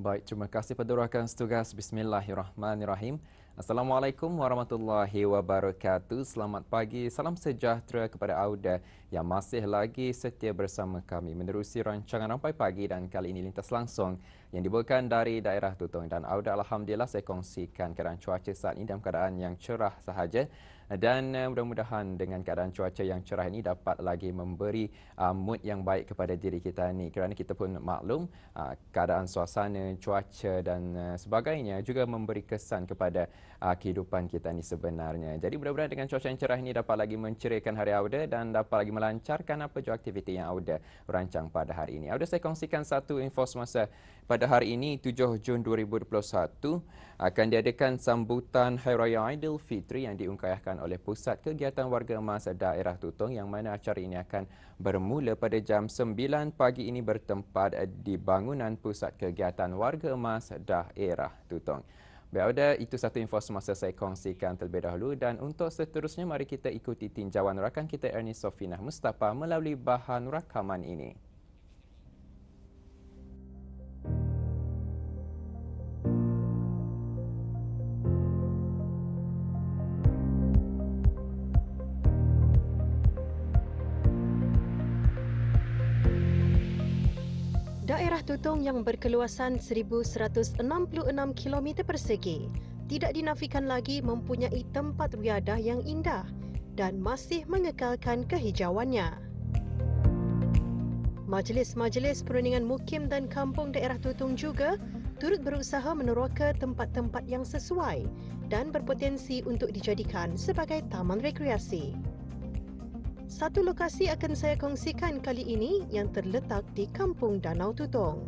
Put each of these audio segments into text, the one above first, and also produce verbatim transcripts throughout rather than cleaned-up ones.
Baik, terima kasih pada rakan setugas. Bismillahirrahmanirrahim. Assalamualaikum warahmatullahi wabarakatuh. Selamat pagi, salam sejahtera kepada Auda yang masih lagi setia bersama kami menerusi rancangan Rampai Pagi, dan kali ini lintas langsung yang dibawakan dari daerah Tutong. Dan Auda, alhamdulillah saya kongsikan keadaan cuaca saat ini dalam keadaan yang cerah sahaja. Dan uh, mudah-mudahan dengan keadaan cuaca yang cerah ini dapat lagi memberi uh, mood yang baik kepada diri kita ni, kerana kita pun maklum uh, keadaan suasana, cuaca dan uh, sebagainya juga memberi kesan kepada uh, kehidupan kita ni sebenarnya. Jadi mudah-mudahan dengan cuaca yang cerah ini dapat lagi menceriakan hari Auda dan dapat lagi melancarkan apa jua aktiviti yang Auda rancang pada hari ini. Auda saya kongsikan satu info semasa pada hari ini tujuh Jun dua ribu dua puluh satu akan diadakan sambutan Hari Raya Aidilfitri yang diungkayahkan oleh Pusat Kegiatan Warga Emas Daerah Tutong, yang mana acara ini akan bermula pada jam sembilan pagi ini bertempat di bangunan Pusat Kegiatan Warga Emas Daerah Tutong. Baik, Auda, itu satu info semasa saya kongsikan terlebih dahulu, dan untuk seterusnya mari kita ikuti tinjauan rakan kita Ernest Sofinah Mustafa melalui bahan rakaman ini. Daerah Tutong yang berkeluasan seribu seratus enam puluh enam kilometer persegi tidak dinafikan lagi mempunyai tempat wiadah yang indah dan masih mengekalkan kehijauannya. Majlis-majlis perundingan mukim dan kampung daerah Tutong juga turut berusaha meneroka tempat-tempat yang sesuai dan berpotensi untuk dijadikan sebagai taman rekreasi. Satu lokasi akan saya kongsikan kali ini yang terletak di Kampung Danau Tutong.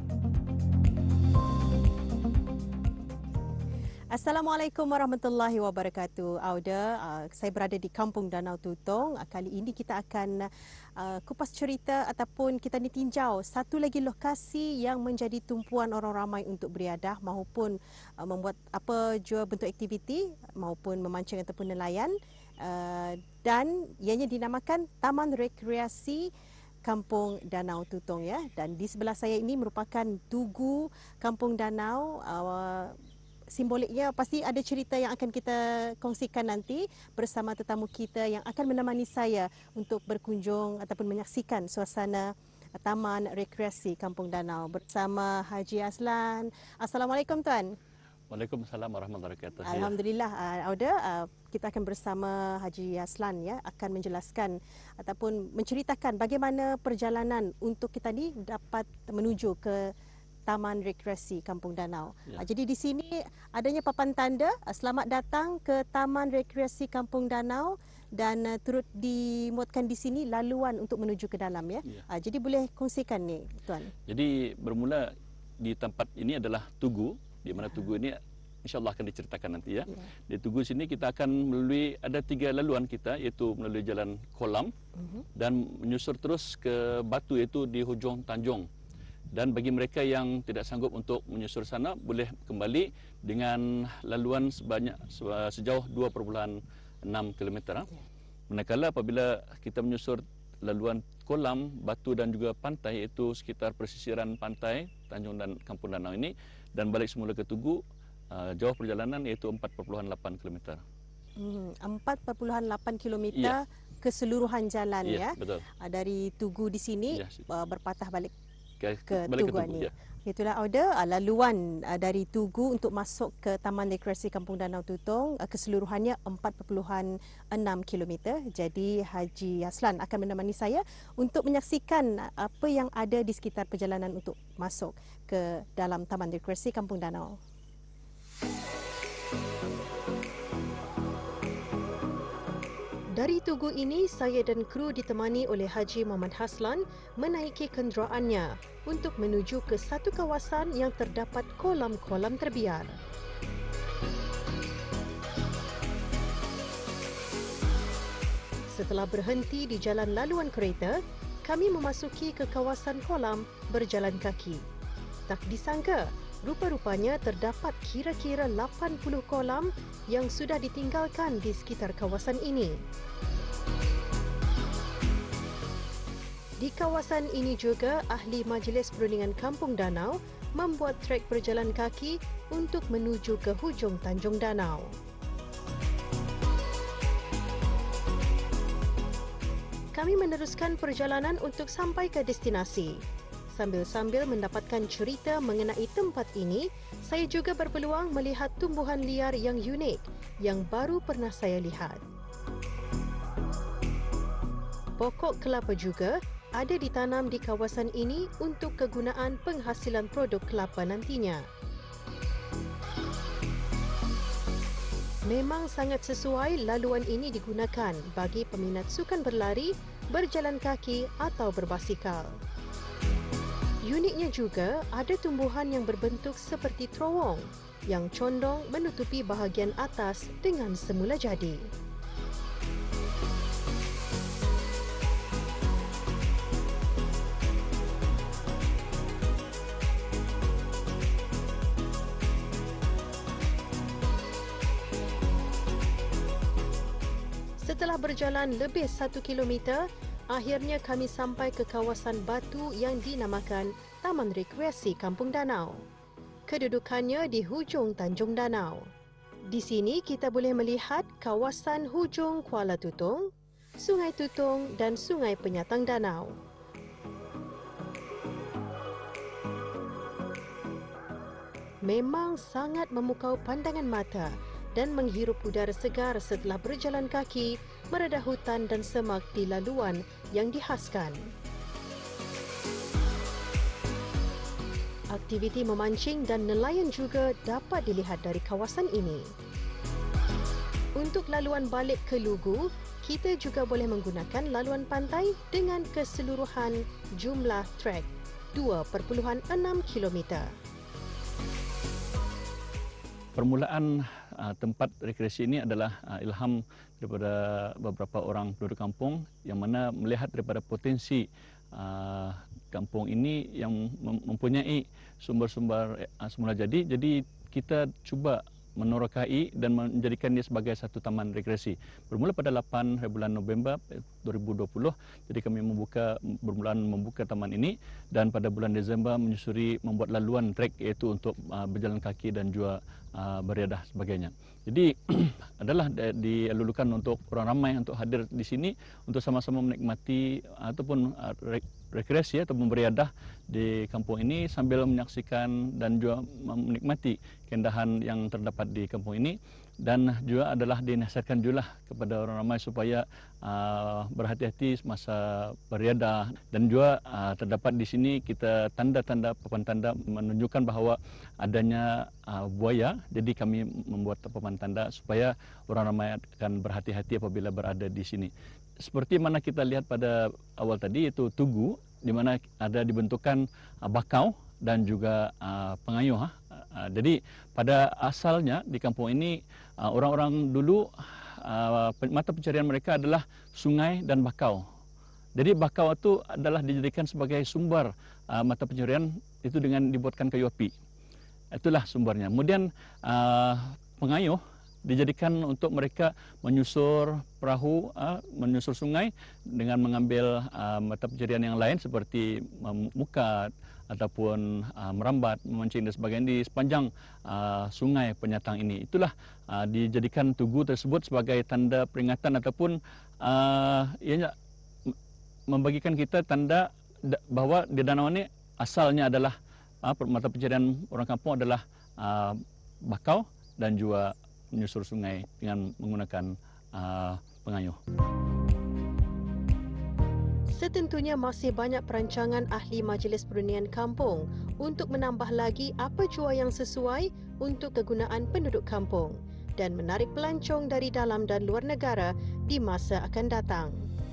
Assalamualaikum warahmatullahi wabarakatuh. Auda, uh, saya berada di Kampung Danau Tutong. Uh, kali ini kita akan uh, kupas cerita ataupun kita ditinjau satu lagi lokasi yang menjadi tumpuan orang ramai untuk beriadah maupun uh, membuat apa jua bentuk aktiviti maupun memancing ataupun nelayan. Uh, dan ianya dinamakan Taman Rekreasi Kampung Danau Tutong, ya. Dan di sebelah saya ini merupakan tugu Kampung Danau. Uh, simboliknya pasti ada cerita yang akan kita kongsikan nanti bersama tetamu kita yang akan menemani saya untuk berkunjung ataupun menyaksikan suasana Taman Rekreasi Kampung Danau bersama Haji Aslan. Assalamualaikum, Tuan. Waalaikumsalam warahmatullahi wabarakatuh. Alhamdulillah, uh, Auda, uh, kita akan bersama Haji Aslan, ya, akan menjelaskan ataupun menceritakan bagaimana perjalanan untuk kita ni dapat menuju ke Taman Rekreasi Kampung Danau. Ya. Uh, jadi di sini adanya papan tanda uh, selamat datang ke Taman Rekreasi Kampung Danau, dan uh, turut dimuatkan di sini laluan untuk menuju ke dalam, ya. Ya. Uh, jadi boleh kongsikan ni, Tuan. Jadi bermula di tempat ini adalah tugu, di mana tugu ini insya-Allah akan diceritakan nanti, ya. Ya. Di tugu sini kita akan melalui ada tiga laluan kita, iaitu melalui jalan kolam uh-huh. dan menyusur terus ke batu, iaitu di hujung Tanjung. Dan bagi mereka yang tidak sanggup untuk menyusur sana, boleh kembali dengan laluan sebanyak sejauh dua perpuluhan enam kilometer. Ya. Manakala apabila kita menyusur laluan kolam, batu dan juga pantai, iaitu sekitar pesisiran pantai Tanjung dan Kampung Danau ini, dan balik semula ke tugu, uh, jauh perjalanan iaitu empat perpuluhan lapan kilometer. Hmm, empat perpuluhan lapan kilometer ya. Keseluruhan jalan, ya. Ya, betul. Uh, dari tugu di sini ya, uh, berpatah balik ke, ke balik tugu ke tugu, ini. ya. Itulah Auda, uh, laluan uh, dari tugu untuk masuk ke Taman Rekreasi Kampung Danau Tutong, uh, keseluruhannya empat perpuluhan enam kilometer. Jadi Haji Aslan akan menemani saya untuk menyaksikan uh, apa yang ada di sekitar perjalanan untuk masuk ke dalam Taman Rekreasi Kampung Danau. Dari tugu ini, saya dan kru ditemani oleh Haji Muhammad Haslan menaiki kenderaannya untuk menuju ke satu kawasan yang terdapat kolam-kolam terbiar. Setelah berhenti di jalan laluan kereta, kami memasuki ke kawasan kolam berjalan kaki. Tak disangka, rupa-rupanya terdapat kira-kira lapan puluh kolam yang sudah ditinggalkan di sekitar kawasan ini. Di kawasan ini juga, ahli Majlis Perundingan Kampung Danau membuat trek berjalan kaki untuk menuju ke hujung Tanjung Danau. Kami meneruskan perjalanan untuk sampai ke destinasi. Sambil-sambil mendapatkan cerita mengenai tempat ini, saya juga berpeluang melihat tumbuhan liar yang unik yang baru pernah saya lihat. Pokok kelapa juga ada ditanam di kawasan ini untuk kegunaan penghasilan produk kelapa nantinya. Memang sangat sesuai laluan ini digunakan bagi peminat sukan berlari, berjalan kaki atau berbasikal. Uniknya juga ada tumbuhan yang berbentuk seperti terowong yang condong menutupi bahagian atas dengan semula jadi. Setelah berjalan lebih satu kilometer, akhirnya kami sampai ke kawasan batu yang dinamakan Taman Rekreasi Kampung Danau. Kedudukannya di hujung Tanjung Danau. Di sini kita boleh melihat kawasan hujung Kuala Tutong, Sungai Tutong dan Sungai Penyatang Danau. Memang sangat memukau pandangan mata dan menghirup udara segar setelah berjalan kaki meredah hutan dan semak di laluan yang dihaskan. Aktiviti memancing dan nelayan juga dapat dilihat dari kawasan ini. Untuk laluan balik ke Lugu, kita juga boleh menggunakan laluan pantai dengan keseluruhan jumlah trek dua perpuluhan enam kilometer. Permulaan uh, tempat rekreasi ini adalah uh, ilham daripada beberapa orang penduduk kampung yang mana melihat daripada potensi uh, kampung ini yang mempunyai sumber-sumber uh, semula jadi. Jadi kita cuba menerokai dan menjadikannya sebagai satu taman rekreasi. Bermula pada lapan bulan November dua ribu dua puluh, jadi kami membuka bermulaan membuka taman ini dan pada bulan Disember menyusuri membuat laluan trek iaitu untuk uh, berjalan kaki dan juga uh, beriadah sebagainya. Jadi adalah dilulukan untuk orang ramai untuk hadir di sini untuk sama-sama menikmati ataupun uh, rekreasi atau beriadah di kampung ini sambil menyaksikan dan juga menikmati keindahan yang terdapat di kampung ini, dan juga adalah dinasihatkan juga kepada orang ramai supaya uh, berhati-hati semasa beriadah, dan juga uh, terdapat di sini kita tanda-tanda papan tanda menunjukkan bahawa adanya uh, buaya, jadi kami membuat papan tanda supaya orang ramai akan berhati-hati apabila berada di sini. Seperti mana kita lihat pada awal tadi, itu tugu di mana ada dibentukkan uh, bakau dan juga uh, pengayuh. Uh, jadi pada asalnya di kampung ini uh, orang-orang dulu uh, mata pencarian mereka adalah sungai dan bakau. Jadi bakau itu adalah dijadikan sebagai sumber uh, mata pencarian itu dengan dibuatkan kayu api. Itulah sumbernya. Kemudian uh, pengayuh dijadikan untuk mereka menyusur perahu, uh, menyusur sungai dengan mengambil uh, mata pencarian yang lain seperti memukat ataupun uh, merambat, memancing dan sebagainya di sepanjang uh, sungai Penyatang ini. Itulah uh, dijadikan tugu tersebut sebagai tanda peringatan ataupun uh, ianya membagikan kita tanda bahawa di danau ini asalnya adalah uh, mata pencarian orang kampung adalah uh, bakau dan juga menyusur sungai dengan menggunakan uh, pengayuh. Setentunya masih banyak perancangan ahli Majlis Perunian Kampung untuk menambah lagi apa jua yang sesuai untuk kegunaan penduduk kampung dan menarik pelancong dari dalam dan luar negara di masa akan datang.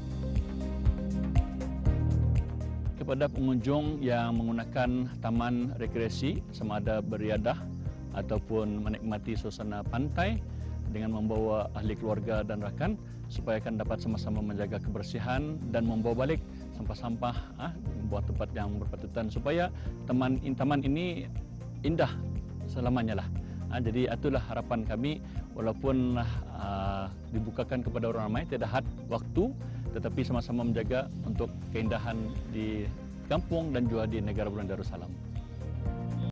Kepada pengunjung yang menggunakan taman rekreasi, sama ada beriadah ataupun menikmati suasana pantai dengan membawa ahli keluarga dan rakan, supaya akan dapat sama-sama menjaga kebersihan dan membawa balik sampah-sampah, ah, membuat tempat yang berpatutan supaya taman taman ini indah selamanya lah. Ah, jadi itulah harapan kami, walaupun ah, dibukakan kepada orang ramai, tidak had waktu, tetapi sama-sama menjaga untuk keindahan di kampung dan juga di negara Bulan Darussalam.